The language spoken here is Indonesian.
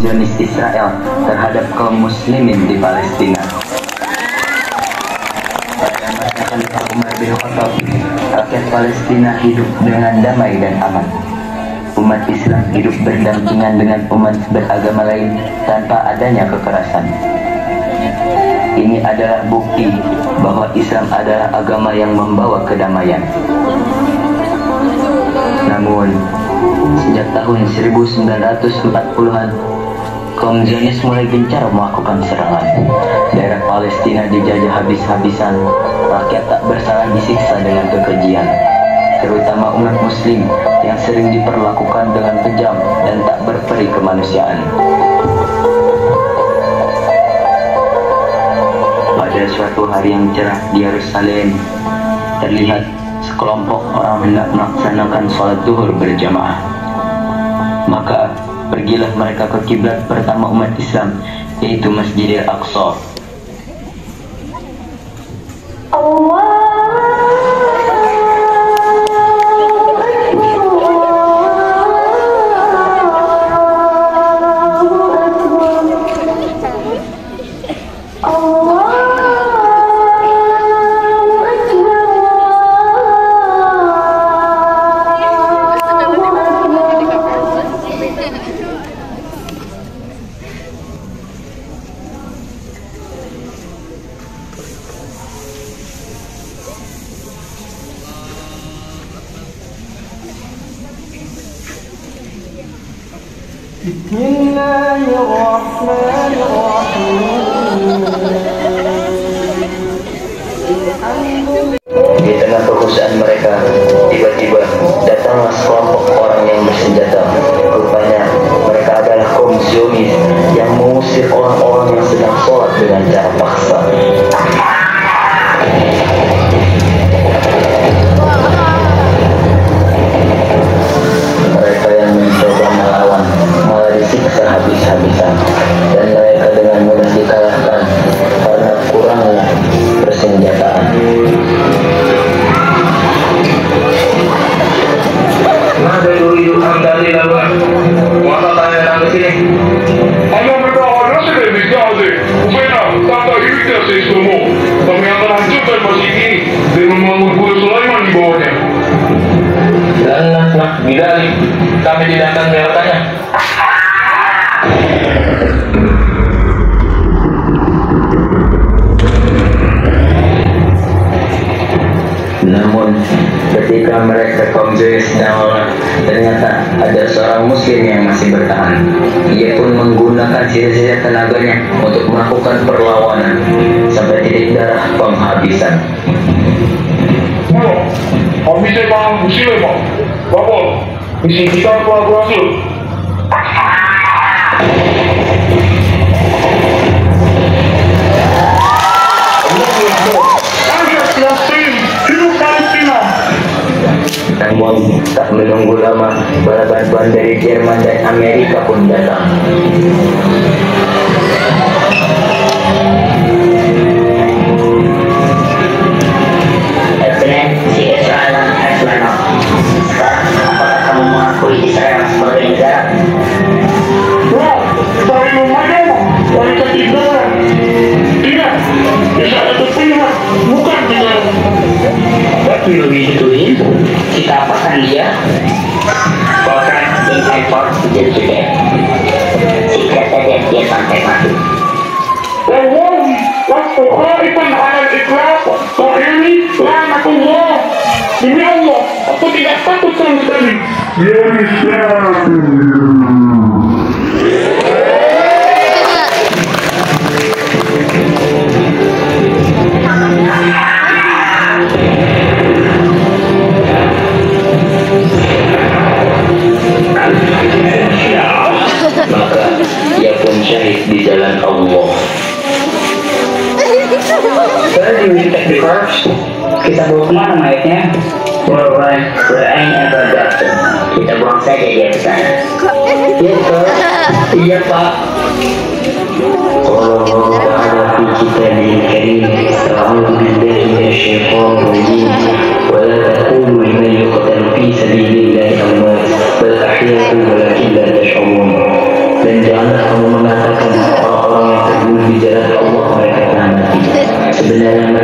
Zionis Israel terhadap kaum muslimin di Palestina. Pada masa Khalifah Umar bin Khattab, rakyat Palestina hidup dengan damai dan aman. Umat Islam hidup berdampingan dengan umat beragama lain tanpa adanya kekerasan. Ini adalah bukti bahwa Islam adalah agama yang membawa kedamaian. Namun, sejak tahun 1940-an, kaum Zionis mulai gencar melakukan serangan. Daerah Palestina dijajah habis-habisan, rakyat tak bersalah disiksa dengan kekejian, terutama umat muslim yang sering diperlakukan dengan kejam dan tak berperi kemanusiaan. Pada suatu hari yang cerah di Yerusalem, terlihat sekelompok orang hendak melaksanakan sholat zuhur berjamaah. Maka pergilah mereka ke kiblat pertama umat Islam, yaitu Masjidil Aqsa. Di tengah kekuasaan mereka, tiba-tiba datanglah sekelompok orang yang bersenjata. Rupanya mereka adalah kaum Zionis yang mengusir orang-orang yang sedang sholat dengan cara paksa. Mereka yang mencoba melawan malah disiksa habis-habisan, dan mereka dengan mudah dikalahkan karena kurangnya persenjataan. Masa dulu dari lawan, masa tanya datang ke sini. Hanya berdoa rasa lebih jauh deh. Benar, tanpa hidupnya seisomo. Kami akan hancurkan masjid ini dengan membangun kuil Sulaiman di bawahnya. Dan bidali, kami tidak akan melewatkannya. Namun, ketika mereka kaum Zionis sedang lelah, ternyata ada seorang muslim yang masih bertahan. Ia pun menggunakan sisa-sisa tenaganya untuk melakukan perlawanan sampai titik darah penghabisan. Kami memang muslim, Pak. Bapak, misi kita telah berhasil. Namun, tak menunggu lama, bala bantuan dari Jerman dan Amerika pun datang. Si Israel harus menang. Sekarang, apakah kamu mengakui Israel sebagai negara? Wah, saya memandang wanita tiduran. Tidak, Israel itu pihak, bukan negara. Tapi lebih dituin, kita apakan dia? Bahkan impor menjadi sudah. Jika saja dia sampai mati. Wallahi, waktu kharifan ala ikhlas, ini rahmatullah. Demi Allah, aku tidak takut sama sekali. Ya Islam. Maka ia pun syahid di jalan Allah. Where do we take the corpse? Kita bawa kemana mayatnya? Where ain't ever doctor. Kita buang saja dia ke sana. Gitu. Iya Pak. Allah Ta'ala fi kitabihil karim, a'udzu billahi minasyaitonir rajim, wa la taqulu liman yuqtalu fi sabilillahi amwat bal ahya'un walakin la tash'urun. Dan Dan janganlah kamu mengatakan orang-orang yang terbunuh di jalan Allah mereka telah mati. Sebenarnya